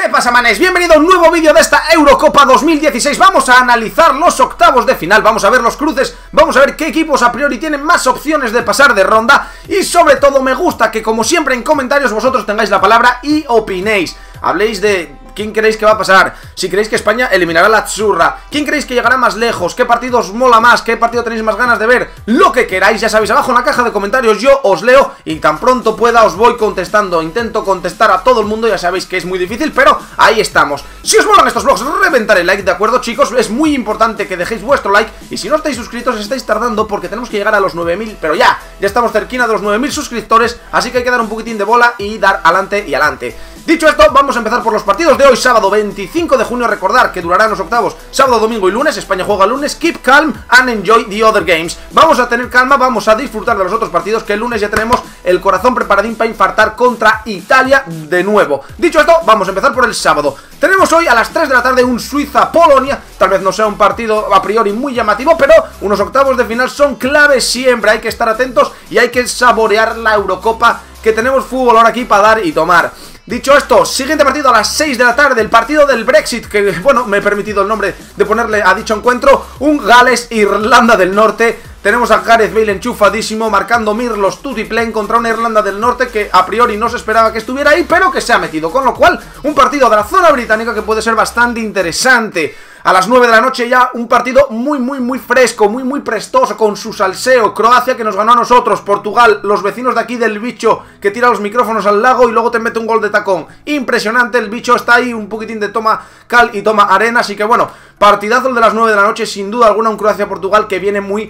¿Qué pasa, manes? Bienvenido a un nuevo vídeo de esta Eurocopa 2016. Vamos a analizar los octavos de final, vamos a ver los cruces, vamos a ver qué equipos a priori tienen más opciones de pasar de ronda. Y sobre todo me gusta que, como siempre, en comentarios vosotros tengáis la palabra y opinéis. Habléis de quién creéis que va a pasar, si creéis que España eliminará a la Azzurra, quién creéis que llegará más lejos, qué partido os mola más, qué partido tenéis más ganas de ver, lo que queráis, ya sabéis, abajo en la caja de comentarios yo os leo y tan pronto pueda os voy contestando. Intento contestar a todo el mundo, ya sabéis que es muy difícil, pero ahí estamos. Si os molan estos vlogs, reventar el like, ¿de acuerdo, chicos? Es muy importante que dejéis vuestro like y si no estáis suscritos estáis tardando porque tenemos que llegar a los 9000, pero ya estamos cerquina de los 9000 suscriptores, así que hay que dar un poquitín de bola y dar adelante y adelante. Dicho esto, vamos a empezar por los partidos de hoy, sábado 25 de junio. Recordar que durarán los octavos sábado, domingo y lunes. España juega lunes. Keep calm and enjoy the other games. Vamos a tener calma, vamos a disfrutar de los otros partidos, que el lunes ya tenemos el corazón preparadín para infartar contra Italia de nuevo. Dicho esto, vamos a empezar por el sábado. Tenemos hoy a las 3 de la tarde un Suiza-Polonia. Tal vez no sea un partido a priori muy llamativo, pero unos octavos de final son clave siempre. Hay que estar atentos y hay que saborear la Eurocopa, que tenemos fútbol ahora aquí para dar y tomar. Dicho esto, siguiente partido a las 6 de la tarde, el partido del Brexit, que, bueno, me he permitido el nombre de ponerle a dicho encuentro, un Gales-Irlanda del Norte. Tenemos a Gareth Bale enchufadísimo, marcando Mirlos Tutiplen contra una Irlanda del Norte que a priori no se esperaba que estuviera ahí, pero que se ha metido, con lo cual, un partido de la zona británica que puede ser bastante interesante. A las 9 de la noche ya un partido muy fresco, muy prestoso, con su salseo. Croacia, que nos ganó a nosotros. Portugal, los vecinos de aquí del bicho, que tira los micrófonos al lago y luego te mete un gol de tacón. Impresionante, el bicho está ahí, un poquitín de toma cal y toma arena. Así que bueno, partidazo el de las 9 de la noche, sin duda alguna, un Croacia-Portugal que viene muy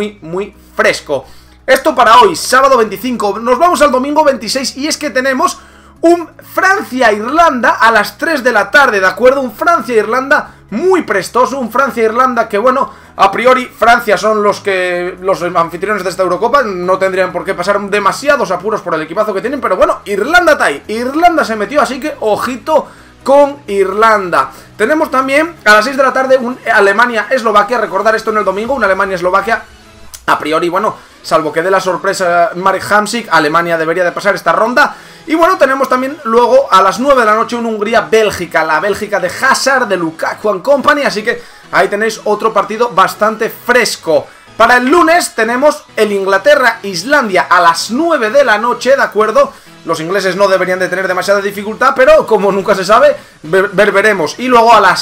fresco. Esto para hoy, sábado 25. Nos vamos al domingo 26 y es que tenemos un Francia-Irlanda a las 3 de la tarde, ¿de acuerdo? Un Francia-Irlanda muy prestoso, un Francia-Irlanda que, bueno, a priori Francia son los anfitriones de esta Eurocopa, no tendrían por qué pasar demasiados apuros por el equipazo que tienen, pero bueno, Irlanda está ahí, Irlanda se metió, así que ojito con Irlanda. Tenemos también a las 6 de la tarde un Alemania-Eslovaquia, recordar esto en el domingo, un Alemania-Eslovaquia. A priori, bueno, salvo que dé la sorpresa Marek Hamsik, Alemania debería de pasar esta ronda. Y bueno, tenemos también luego a las 9 de la noche un Hungría-Bélgica, la Bélgica de Hazard, de Lukaku and Company, así que ahí tenéis otro partido bastante fresco. Para el lunes tenemos el Inglaterra-Islandia a las 9 de la noche, ¿de acuerdo? Los ingleses no deberían de tener demasiada dificultad, pero como nunca se sabe, veremos. Y luego a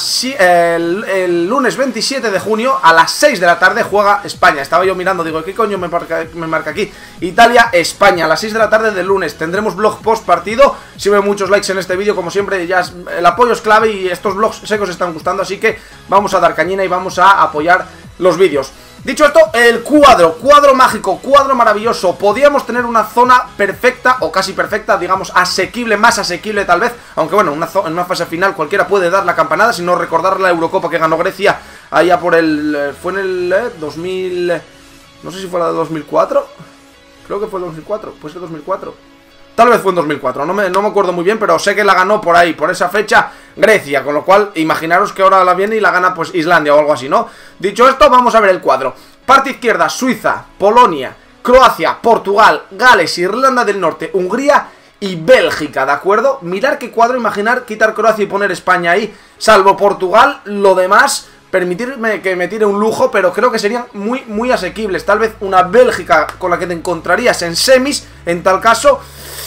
el lunes 27 de junio a las 6 de la tarde juega España. Estaba yo mirando, digo, ¿qué coño me marca aquí? Italia-España a las 6 de la tarde del lunes. Tendremos vlog post partido. Si veo muchos likes en este vídeo, como siempre, ya el apoyo es clave y estos vlogs sé que os están gustando, así que vamos a dar cañina y vamos a apoyar los vídeos. Dicho esto, el cuadro mágico, cuadro maravilloso. Podíamos tener una zona perfecta o casi perfecta, digamos asequible, más asequible tal vez. Aunque bueno, en una fase final cualquiera puede dar la campanada, si no recordar la Eurocopa que ganó Grecia allá por el... fue en el 2000... no sé si fue la de 2004. Creo que fue el 2004, puede ser 2004. Tal vez fue en 2004, no me acuerdo muy bien, pero sé que la ganó por ahí, por esa fecha, Grecia. Con lo cual, imaginaros que ahora la viene y la gana pues Islandia o algo así, ¿no? Dicho esto, vamos a ver el cuadro. Parte izquierda, Suiza, Polonia, Croacia, Portugal, Gales, Irlanda del Norte, Hungría y Bélgica, ¿de acuerdo? Mirar qué cuadro, imaginar quitar Croacia y poner España ahí, salvo Portugal, lo demás... permitirme que me tire un lujo, pero creo que serían muy asequibles. Tal vez una Bélgica con la que te encontrarías en semis, en tal caso.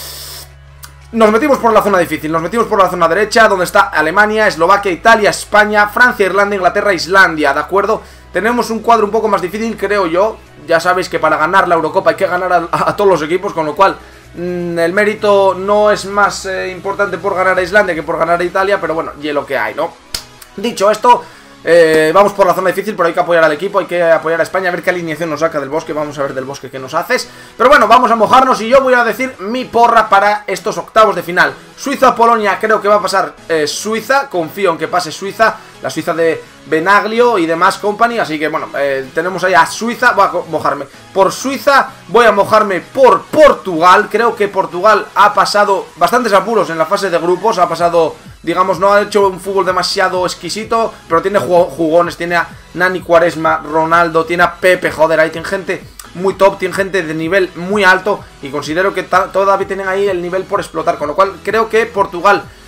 Nos metimos por la zona difícil, nos metimos por la zona derecha, donde está Alemania, Eslovaquia, Italia, España, Francia, Irlanda, Inglaterra, Islandia, ¿de acuerdo? Tenemos un cuadro un poco más difícil, creo yo. Ya sabéis que para ganar la Eurocopa hay que ganar a todos los equipos, con lo cual el mérito no es más importante por ganar a Islandia que por ganar a Italia, pero bueno, y es lo que hay, ¿no? Dicho esto... vamos por la zona difícil, pero hay que apoyar al equipo, hay que apoyar a España, a ver qué alineación nos saca del Bosque. Vamos a ver del Bosque qué nos haces. Pero bueno, vamos a mojarnos y yo voy a decir mi porra para estos octavos de final. Suiza-Polonia, creo que va a pasar Suiza, confío en que pase Suiza, la Suiza de Benaglio y demás company. Así que bueno, tenemos ahí a Suiza, voy a mojarme por Suiza, voy a mojarme por Portugal. Creo que Portugal ha pasado bastantes apuros en la fase de grupos, ha pasado... digamos, no ha hecho un fútbol demasiado exquisito, pero tiene jugones, tiene a Nani Quaresma, Ronaldo, tiene a Pepe, joder, ahí tiene gente muy top, tiene gente de nivel muy alto y considero que todavía tienen ahí el nivel por explotar, con lo cual creo que Portugal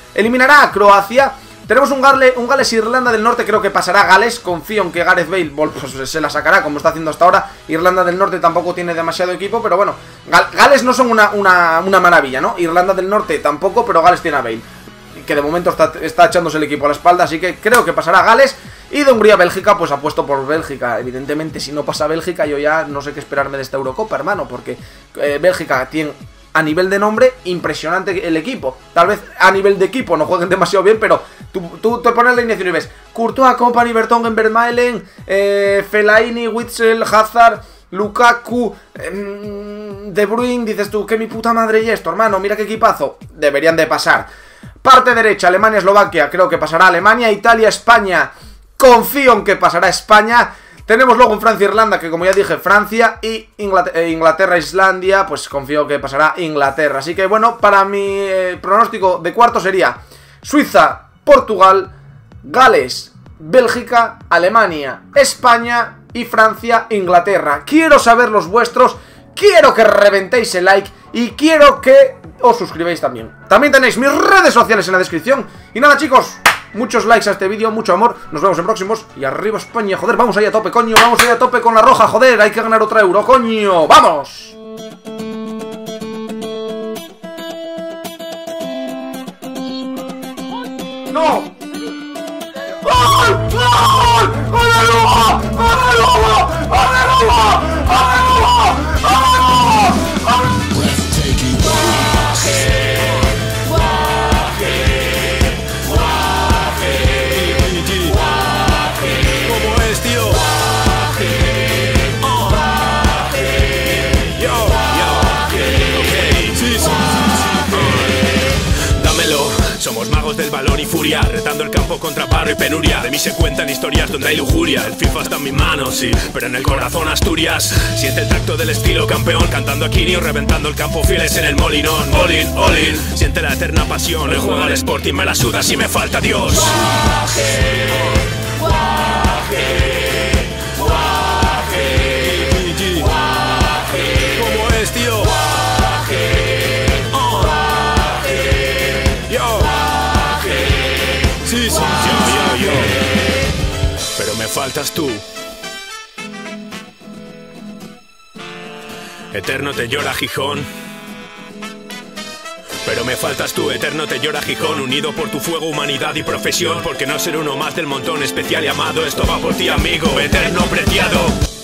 eliminará a Croacia. Tenemos un Gales-Irlanda del Norte, creo que pasará Gales. Confío en que Gareth Bale pues, se la sacará como está haciendo hasta ahora. Irlanda del Norte tampoco tiene demasiado equipo, pero bueno, Gales no son una maravilla, ¿no? Irlanda del Norte tampoco, pero Gales tiene a Bale, que de momento está echándose el equipo a la espalda, así que creo que pasará Gales. Y de Hungría-Bélgica, pues apuesto por Bélgica. Evidentemente, si no pasa Bélgica, yo ya no sé qué esperarme de esta Eurocopa, hermano, porque Bélgica tiene, a nivel de nombre, impresionante el equipo. Tal vez a nivel de equipo no jueguen demasiado bien, pero tú te pones la alineación y ves Courtois, Kompany, Vertonghen, Vermaelen, Fellaini, Witsel, Hazard, Lukaku, De Bruyne. Dices tú, que mi puta madre y esto, hermano, mira qué equipazo. Deberían de pasar. Parte derecha, Alemania-Eslovaquia, creo que pasará Alemania. Italia-España, confío en que pasará España. Tenemos luego en Francia-Irlanda, que como ya dije, Francia. Y Inglaterra-Islandia, pues confío que pasará Inglaterra. Así que bueno, para mi pronóstico de cuarto sería Suiza-Portugal, Gales-Bélgica, Alemania-España y Francia-Inglaterra. Quiero saber los vuestros, quiero que reventéis el like y quiero que os suscribáis también. También tenéis mis redes sociales en la descripción. Y nada, chicos, muchos likes a este vídeo, mucho amor. Nos vemos en próximos. Y arriba España, joder, vamos ahí a tope, coño. Vamos ahí a tope con la roja, joder. Hay que ganar otra euro, coño. ¡Vamos! ¡No! ¡Gol! ¡Gol! ¡Aleluya! ¡Aleluya! ¡Aleluya! ¡Aleluya! ¡Aleluya! Somos magos del balón y furia, retando el campo contra paro y penuria. De mí se cuentan historias donde hay lujuria. El FIFA está en mis manos, sí, pero en el corazón Asturias. Siente el tacto del estilo campeón, cantando a Kini o reventando el campo fieles en el molinón. All in, all in, siente la eterna pasión. El juego al Sporting me la suda si me falta Dios. Guaje, guaje, guaje, guaje. ¿Cómo es, tío? Yo. Pero me faltas tú. Eterno te llora Gijón. Pero me faltas tú, eterno te llora Gijón. Unido por tu fuego, humanidad y profesión. Porque no ser uno más del montón especial y amado. Esto va por ti, amigo, eterno preciado.